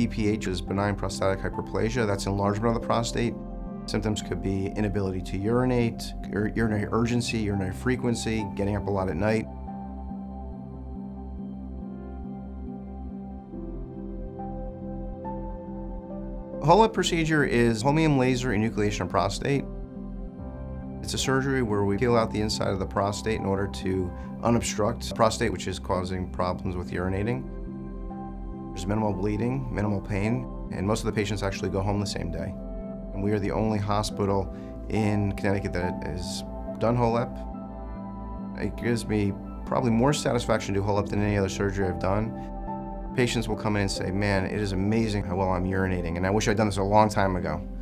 BPH is benign prostatic hyperplasia. That's enlargement of the prostate. Symptoms could be inability to urinate, urinary urgency, urinary frequency, getting up a lot at night. HoLEP procedure is holmium laser enucleation of prostate. It's a surgery where we peel out the inside of the prostate in order to unobstruct the prostate, which is causing problems with urinating. There's minimal bleeding, minimal pain, and most of the patients actually go home the same day. And we are the only hospital in Connecticut that has done HoLEP. It gives me probably more satisfaction to do HoLEP than any other surgery I've done. Patients will come in and say, man, it is amazing how well I'm urinating, and I wish I'd done this a long time ago.